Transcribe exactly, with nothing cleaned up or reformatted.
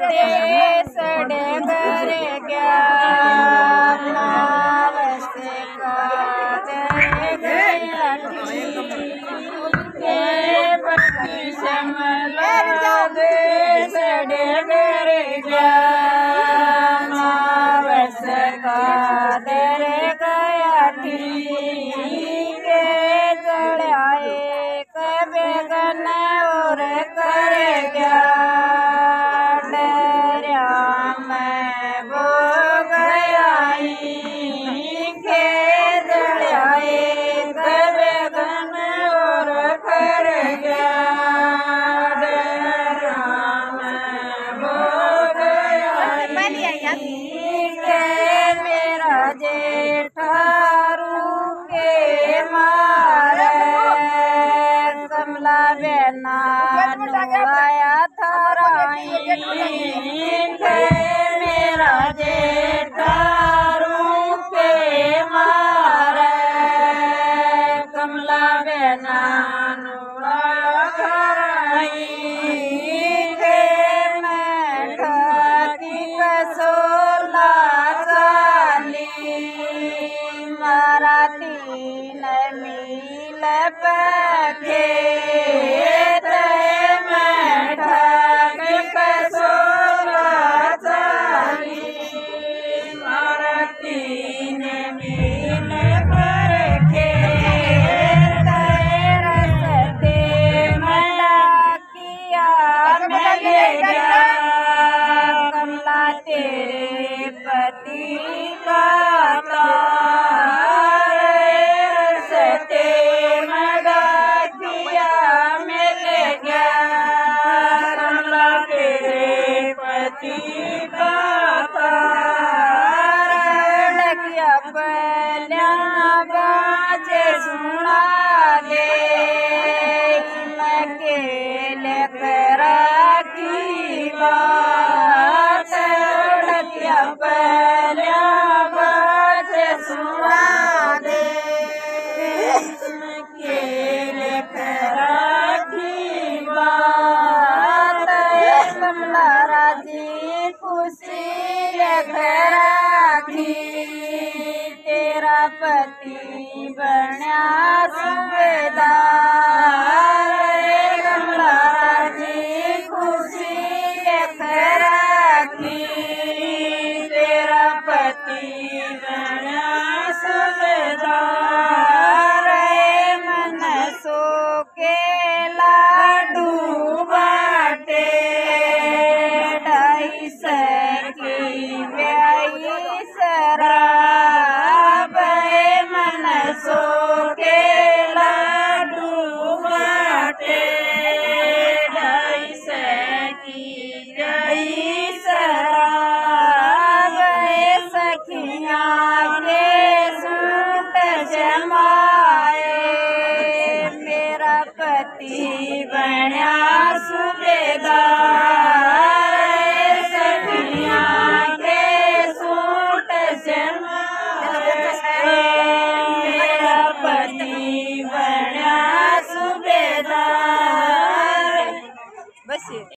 देश डगर गया वैसे का गया के पति समला देश डगर गया वैसे का दर गया ठीक जड़ाए कबे गन और कर गया मेरा जेठारू के मारे कमला बेना आया थाराई मेरा जेठारू के मारे कमला बेना आया थाराई तीन मील पखे मैं ठाक कसोला चाली मारा तीन मील पखे रसते मला किया मिले गया कमला तेरे पति का बाजे सुना दे अकेले करा की बात लगिया पहला बाजे सुना दे अकेले करा की बात कमला राजी खुशी करा की तेरा पति बना सुबेदार कमला राजी खुशी राखी तेरा पति बना सुबेदार मन सो के लाडू बाटे ढाई सकी ब्याई सरा सो के लाडू बाटे ढाई सकी गई शराब सखियाँ के सूट जमाए मेरा पति बना सुबेदार।